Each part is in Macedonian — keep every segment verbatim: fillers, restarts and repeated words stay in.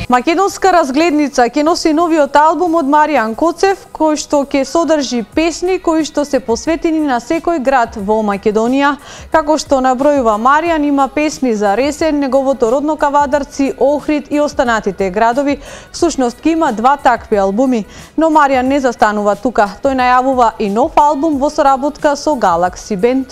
Македонска разгледница ќе носи новиот албум од Маријан Коцев, кој што ќе содржи песни кои што се посветени на секој град во Македонија. Како што набројува Маријан, има песни за Ресен, неговото родно Кавадарци, Охрид и останатите градови. Всушност ќе има два такви албуми, но Маријан не застанува тука. Тој најавува и нов албум во соработка со Galaxy Band.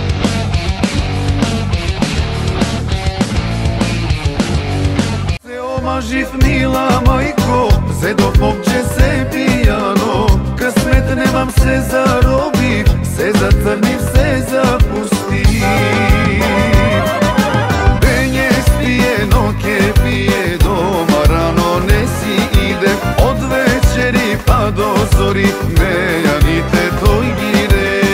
Жив мила мајко, зедов момче се пијано, късмет немам се заробив, се зацрнив, се запустив. Дење спие, но ке пие, дома рано не си иде, од вечери па до зори, мејаните тој ги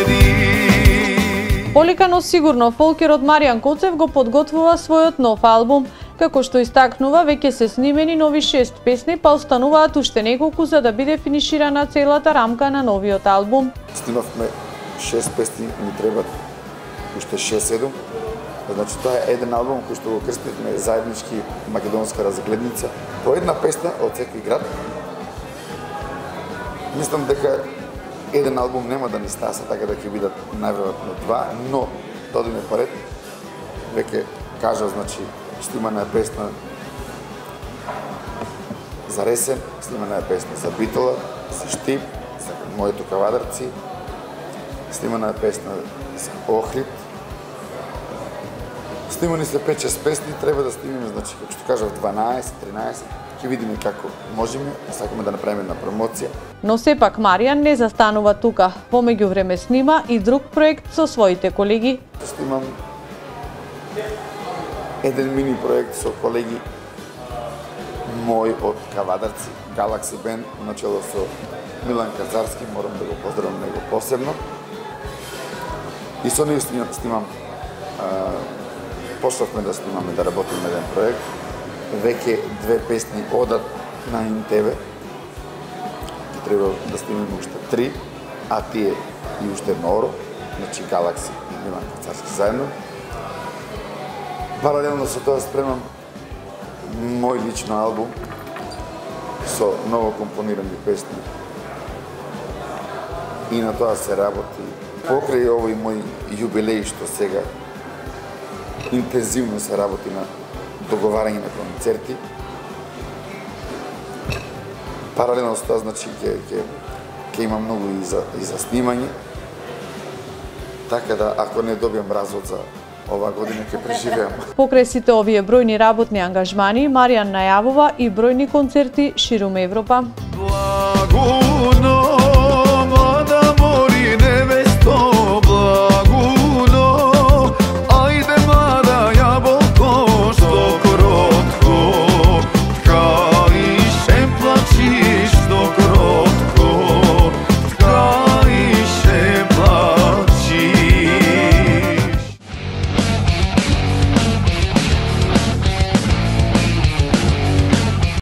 реди. Полека, но сигурно, фолкерот Маријан Коцев го подготвува својот нов албум. Како што истакнува, веќе се снимени нови шест песни, па остануваат уште неколку за да биде финиширана целата рамка на новиот албум. Снимавме шест песни, ни требат уште шест-седум. Значи тоа е еден албум кој што го крстивме заеднички македонска разгледница. По една песна од секој град. Мислам дека еден албум нема да ни стаса, така да ќе бидат најверојатно два, но додиме поред. Веќе кажа, значи, снимана е песна за Ресен, снимана е песна за Битола, за Штип, за моето Кавадарци, снимана е песна за Охрид. Снимани се пет-шест песни, треба да снимиме, значи, како што кажав, дванаесет-тринаесет. Ќе видиме како можеме, сакаме да направиме на промоција. Но сепак Маријан не застанува тука. Во меѓувреме снима и друг проект со своите колеги. Снимам еден мини проект со колеги мој од Кавадарци, Galaxy Band, начело со Милан Казарски, морам да го поздравам него посебно. И со нив снимам, почнавме да снимаме, да работиме еден проект. Веќе две песни одат на ен те ве. Треба да снимаме уште три, а тие и уште едно оро, значи Galaxy и Милан Казарски заедно. Паралелно со тоа спремам мој лично албум со ново компонирани песни. И на тоа се работи. Покрај овој мој јубилеј што сега интензивно се работи на договарање на концерти. Паралелно со тоа, значи, ќе ќе ќе има многу и за и за снимање. Така да, ако не добијам развод за ова година, ќе преживеам. Покрај сите овие бројни работни ангажмани, Маријан најавува и бројни концерти ширум Европа. Благо